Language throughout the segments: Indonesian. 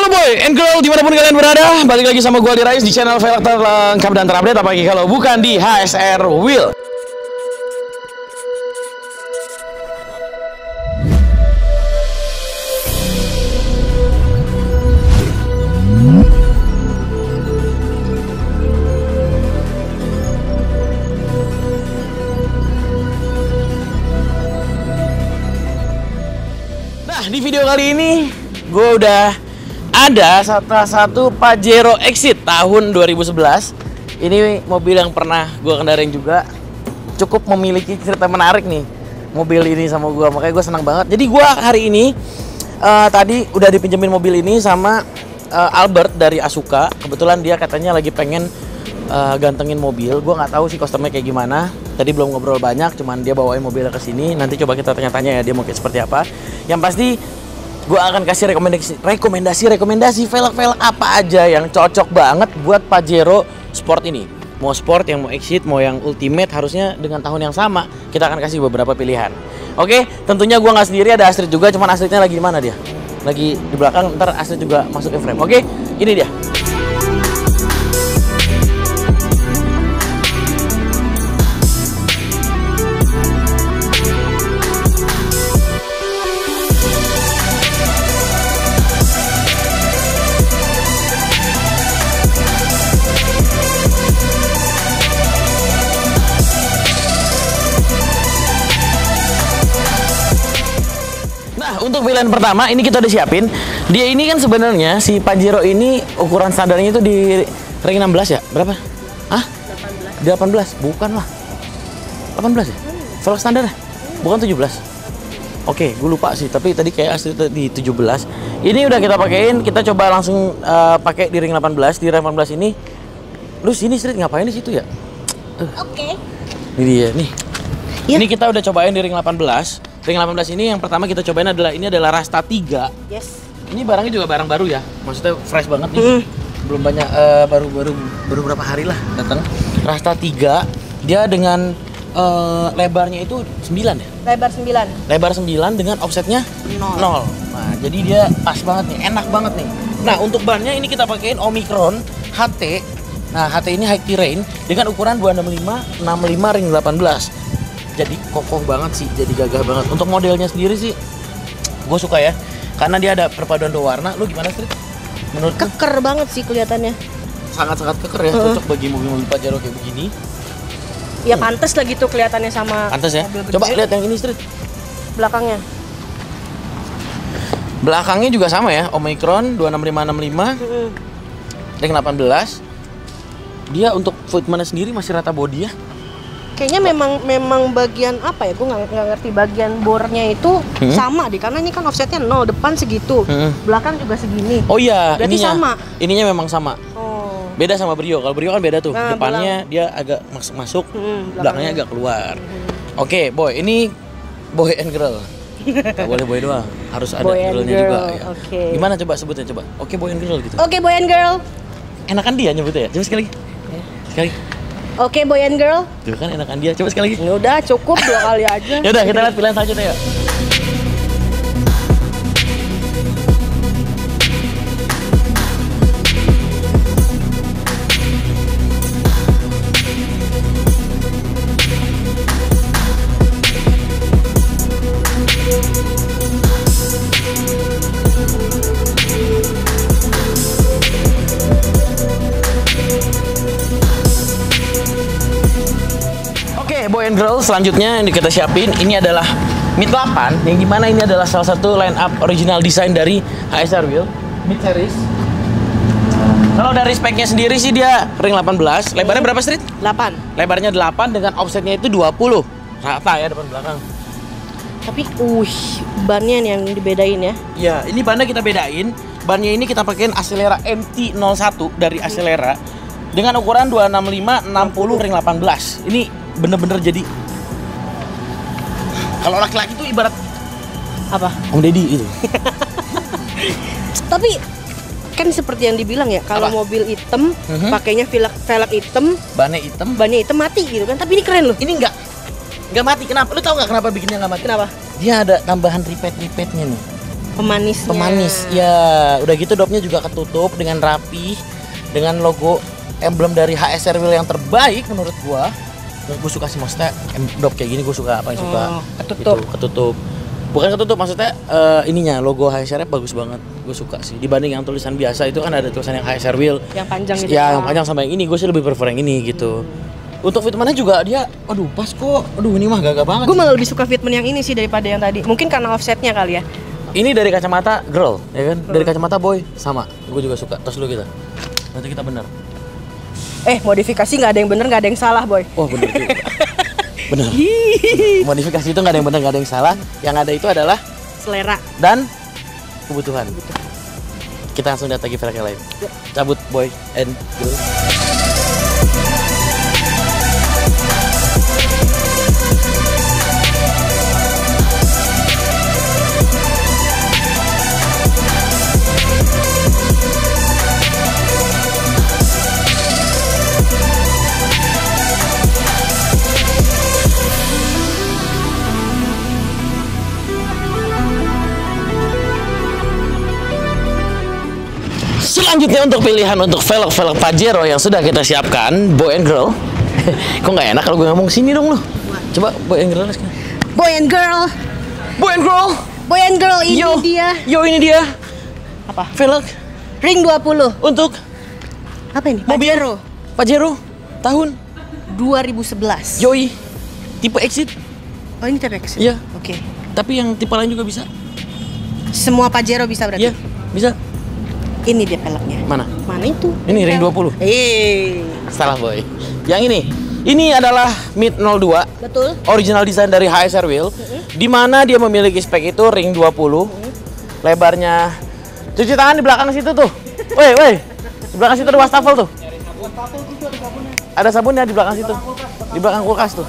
boy and girl dimanapun kalian berada, balik lagi sama gue di Rais di channel velg terlengkap dan terupdate, apalagi kalau bukan di HSR Wheel. Nah, di video kali ini gue udah ada salah satu Pajero Exit tahun 2011. Ini mobil yang pernah gue kendarin juga. Cukup memiliki cerita menarik nih mobil ini sama gue, makanya gue senang banget. Jadi gue hari ini tadi udah dipinjemin mobil ini sama Albert dari Asuka. Kebetulan dia katanya lagi pengen gantengin mobil. Gue nggak tahu sih kostumnya kayak gimana. Tadi belum ngobrol banyak, cuman dia bawain mobilnya ke sini. Nanti coba kita tanya-tanya ya dia mau kayak seperti apa. Yang pasti gue akan kasih rekomendasi velg-velg apa aja yang cocok banget buat Pajero Sport ini. Mau sport, yang mau exit, mau yang ultimate, harusnya dengan tahun yang sama. Kita akan kasih beberapa pilihan. Oke, tentunya gue nggak sendiri, ada Astrid juga. Cuman Astridnya lagi di mana dia? Lagi di belakang. Ntar Astrid juga masuk ke frame. Oke, ini dia. Untuk pilihan pertama ini kita udah siapin. Dia ini kan sebenarnya si Pajero ini ukuran standarnya itu di ring 16 ya? Berapa? Hah? 18. Bukan lah. 18 ya? Velg standar ya? Bukan 17. Oke, gue lupa sih, tapi tadi kayak asli di 17. Ini udah kita pakein, kita coba langsung pakai di ring 18. Di ring 18 ini. Lu sini Street ngapain di situ ya? Oke. Ini dia nih. Ya. Ini kita udah cobain di ring 18. Ring 18 ini yang pertama kita cobain adalah Rasta 3. Yes. Ini barangnya juga barang baru ya. Maksudnya fresh banget nih. Belum banyak baru berapa hari lah datang. Rasta 3 dia dengan lebarnya itu 9 ya? Lebar 9. Lebar 9 dengan offsetnya 0. Nah, jadi dia pas banget nih, enak banget nih. Nah, untuk bannya ini kita pakein Omicron HT. Nah, HT ini high terrain dengan ukuran 265 65 ring 18. Jadi kokoh banget sih, jadi gagah banget. Untuk modelnya sendiri sih gue suka ya, karena dia ada perpaduan dua warna. Lu gimana Street? Menurut Keker banget sih kelihatannya. sangat-sangat keker ya, cocok bagi mobil-mobil Pajero kayak begini. Ya pantas lah gitu kelihatannya sama Pantes ya. mobil Coba gede. lihat yang ini Street. Belakangnya. Belakangnya juga sama ya, Omicron 26565 ring 18. Dia untuk footman sendiri masih rata body ya. Kayaknya memang bagian apa ya? Gue nggak ngerti bagian bornya itu sama deh, karena ini kan offsetnya 0, depan segitu, belakang juga segini. Oh iya, Berarti ininya sama. Ininya memang sama. Oh. Beda sama Brio. Kalau Brio kan beda tuh. Nah, depannya dia agak masuk, belakangnya agak keluar. Oke, boy, ini boy and girl. Gak boleh boy doang, harus ada Boy and girlnya girl, juga. Ya. oke. Gimana coba sebutnya coba? Oke, boy and girl gitu. Oke, boy and girl. Enakan dia nyebutnya ya. Coba sekali lagi. Sekali. Oke, boy and girl. Tuh kan enakan dia. Coba sekali lagi. Ya udah cukup 2 kali aja. Ya udah, kita lihat pilihan selanjutnya ya. Boy and girl selanjutnya yang kita siapin ini adalah Mid 8, yang dimana ini adalah salah satu line up original design dari HSR Wheel Mid Series. Kalau dari speknya sendiri sih dia ring 18. Lebarnya berapa Street? 8. Lebarnya 8 dengan offsetnya itu 20. Rata ya depan belakang. Tapi bannya nih yang dibedain ya. Iya, ini bannya kita bedain. Bannya ini kita pakein Acelera MT-01 dari Acelera dengan ukuran 265 60 ring 18. Ini bener-bener jadi, kalau laki-laki itu ibarat Apa? Om Deddy itu. Tapi kan seperti yang dibilang ya, kalau Apa? mobil hitam pakainya velg hitam, Bannya hitam. mati gitu kan. Tapi ini keren loh. Ini enggak mati. Kenapa? Lu tahu nggak kenapa bikinnya nggak mati? Kenapa? Dia ada tambahan repeat-repeatnya nih. Pemanisnya. Pemanis. Ya, udah gitu dopnya juga ketutup dengan rapi dengan logo emblem dari HSR Wheel yang terbaik menurut gua. Gue suka sih, maksudnya dop kayak gini gue suka, paling suka. Ketutup. Gitu, ketutup. Bukan ketutup, maksudnya ininya logo HSR bagus banget. Gue suka sih dibanding yang tulisan biasa itu kan ada tulisan yang HSR Wheel Yang panjang gitu. ya, yang panjang sama yang ini gue sih lebih prefer yang ini gitu. Untuk fitmentnya juga dia, aduh pas kok. Aduh ini mah gagah banget. Gue malah lebih suka fitment yang ini sih daripada yang tadi. Mungkin karena offsetnya kali ya. Ini dari kacamata girl, ya kan? Dari kacamata boy sama. Gue juga suka. Tos dulu kita. Nanti kita bener. Modifikasi nggak ada yang bener, nggak ada yang salah, boy. Oh bener juga. Bener. Modifikasi itu nggak ada yang bener, nggak ada yang salah. Yang ada itu adalah Selera. dan kebutuhan. Kita langsung lihat lagi velg yang lain. Cabut boy and girl. Selanjutnya untuk pilihan untuk velg-velg Pajero yang sudah kita siapkan, boy and girl. Kok nggak enak kalau gue ngomong sini dong lo? Coba boy and girl sekarang. Boy and girl. Boy and girl. Boy and girl, ini dia. Yo ini dia. Apa? Velg Ring 20. untuk Apa ini? mobil Pajero. Pajero tahun 2011. Yoi. Tipe Exit. Oh, ini TPX. Iya. Oke. Tapi yang tipe lain juga bisa. Semua Pajero bisa berarti. Iya, bisa. Ini dia velgnya. Mana? Mana itu? Ini ring 20. Salah boy. Yang ini. Ini adalah Mid 02. Betul. Original design dari HSR Wheel. Di mana dia memiliki spek itu ring 20. Lebarnya, cuci tangan di belakang situ tuh. Woi. Di belakang situ ada wastafel tuh. Ada sabunnya di belakang situ. Di belakang kulkas tuh.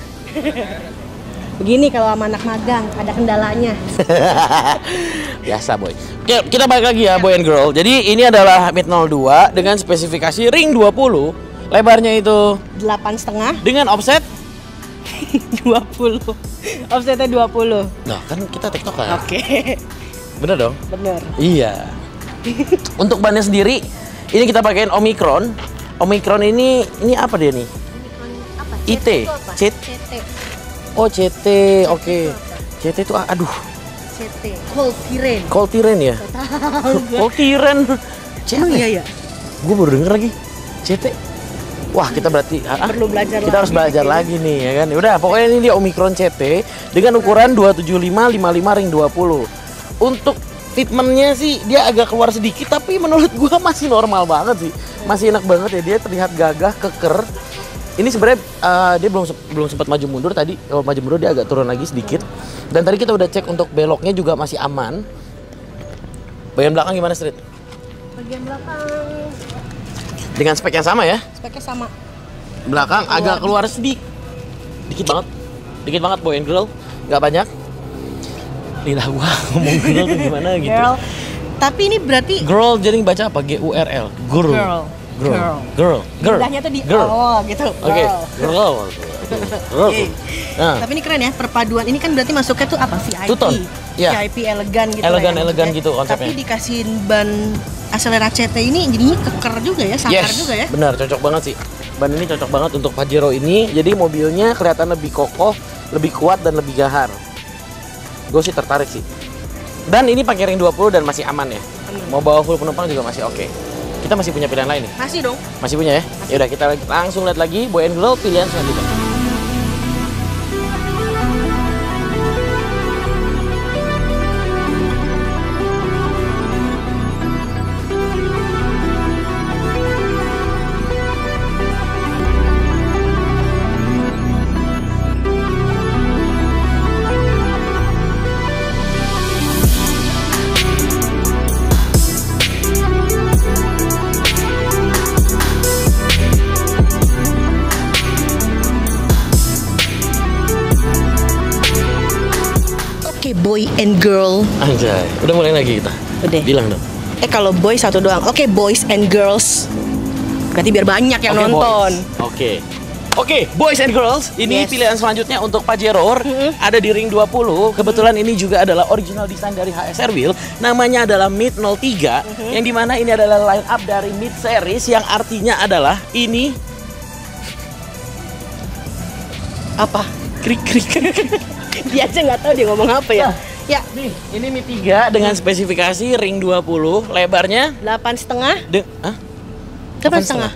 Begini kalau sama anak magang, ada kendalanya. Biasa boy. Oke, kita balik lagi ya boy and girl. Jadi ini adalah Mid 02 dengan spesifikasi ring 20. Lebarnya itu 8,5 dengan offset 20. Offsetnya 20. Nah, kan kita tektokan. Oke. Bener dong? Bener. Iya. Untuk bannya sendiri, ini kita pakein Omicron. Omicron ini apa dia nih? Apa? IT. CT. Oh, CT. Oke. CT itu aduh. CT. Coltiren. Coltiren ya? Coltiren. Emang iya ya? Gue baru denger lagi. CT. Wah, kita berarti Perlu belajar kita harus belajar lagi nih ya kan. Udah, pokoknya ini dia Omicron CT dengan ukuran 275 55 ring 20. Untuk fitmentnya sih dia agak keluar sedikit, tapi menurut gua masih normal banget sih. Masih enak banget ya, dia terlihat gagah, keker. Ini sebenarnya dia belum sempat maju mundur tadi. Kalau maju mundur dia agak turun lagi sedikit. Dan tadi kita udah cek untuk beloknya juga masih aman. Bagian belakang gimana, Street? Bagian belakang Dengan spek yang sama ya? speknya sama. Belakang agak keluar sedikit. Dikit banget boy and girl. Nggak banyak. Lidah gua ngomong girl tuh gimana gitu. Girl. Tapi ini berarti Girl jadi baca apa? G-U-R-L. Girl. Lidahnya tuh di Girl. oh gitu. Oke. Girl. Girl. Oke. Nah, Tapi ini keren ya, perpaduan ini kan berarti masuknya tuh apa? VIP. Two-tone. Iya. VIP elegan gitu Elegan lah ya, elegan maksudnya. gitu konsepnya. Tapi dikasihin ban Acelera CT ini jadinya keker juga ya, sangkar juga ya. Benar, cocok banget sih. Ban ini cocok banget untuk Pajero ini. Jadi mobilnya kelihatan lebih kokoh, lebih kuat dan lebih gahar. Gue sih tertarik sih. Dan ini pakai ring 20 dan masih aman ya. Mau bawa full penumpang juga masih oke. Kita masih punya pilihan lain nih. Masih dong. Masih punya ya? Ya udah kita langsung lihat lagi boy and girl pilihan selanjutnya. Oke, boy and girl. Anjay, udah mulai lagi kita. Udah. Bilang dong. Kalau boy satu doang. Oke, boys and girls. Berarti biar banyak yang Oke, nonton. boys. Oke. Oke, boys and girls, ini Yes. pilihan selanjutnya untuk Pajero ada di ring 20. Kebetulan ini juga adalah original desain dari HSR Wheel. Namanya adalah Mid 03, yang dimana ini adalah line up dari Mid series, yang artinya adalah ini Apa? krik krik. Dia aja nggak tahu dia ngomong apa ya. Nah. Ya, Nih, ini Mid 3 dengan spesifikasi ring 20, lebarnya 8,5. Hah? 8,5.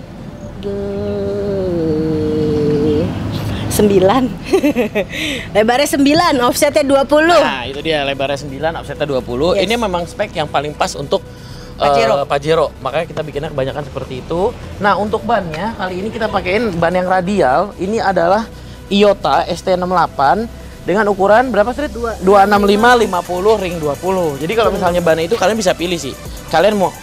9. Lebarnya 9, offsetnya 20. Nah, itu dia lebarnya 9, offsetnya 20. Yes. Ini memang spek yang paling pas untuk Pajero. Pajero. Makanya kita bikinnya kebanyakan seperti itu. Nah, untuk bannya kali ini kita pakein ban yang radial. Ini adalah Iota ST68 dengan ukuran berapa Street? 265 50 ring 20. Jadi kalau misalnya ban itu kalian bisa pilih sih. Kalian mau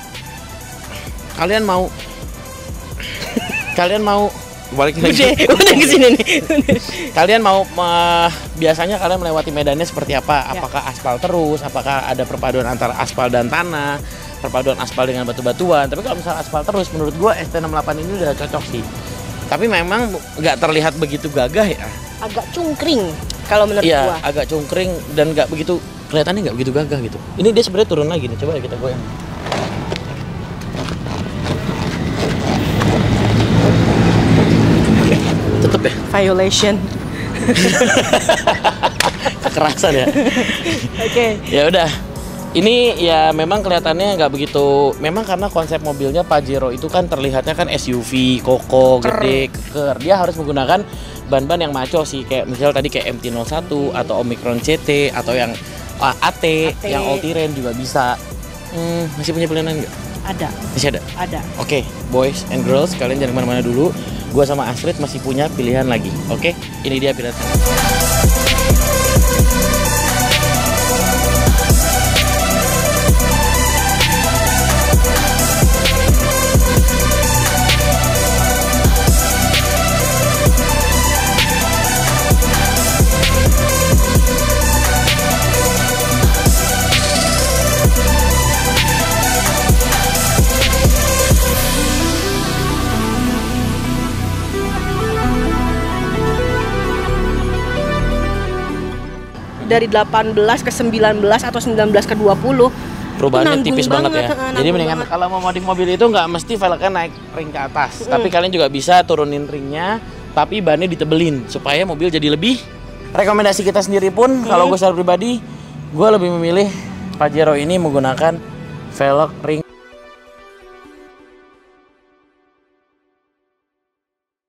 balik lagi. Udah kesini nih. Kalian mau biasanya kalian melewati medannya seperti apa? Apakah aspal terus? Apakah ada perpaduan antara aspal dan tanah? Perpaduan aspal dengan batu-batuan? Tapi kalau misalnya aspal terus, menurut gua ST68 ini udah cocok sih. Tapi memang nggak terlihat begitu gagah ya. Agak cungkring kalau menurut Iya, gua. agak cungkring dan nggak begitu kelihatannya nggak begitu gagah gitu. Ini dia sebenarnya turun lagi nih. Coba ya kita goyang. Tutup ya. Violation. Kekerasan ya. Oke. Ya udah. Ini ya memang kelihatannya nggak begitu. Memang karena konsep mobilnya Pajero itu kan terlihatnya kan SUV, koko, gede, keker. Dia harus menggunakan ban-ban yang maco sih, kayak misal tadi kayak MT-01 atau Omicron CT atau yang AT, yang all terrain juga bisa. Masih punya pilihan nggak? Ada. Masih ada. Ada. Oke, boys and girls, kalian jangan kemana-mana dulu. Gua sama Astrid masih punya pilihan lagi. Oke, ini dia pilihan. Dari 18 ke 19 atau 19 ke 20. Perubahannya Nanggung tipis banget ya. nanggung Jadi mendingan banget. kalau mau modif mobil itu nggak mesti velgnya naik ring ke atas, tapi kalian juga bisa turunin ringnya, tapi bannya ditebelin supaya mobil jadi lebih. Rekomendasi kita sendiri pun, kalau gue secara pribadi, gue lebih memilih Pajero ini menggunakan velg ring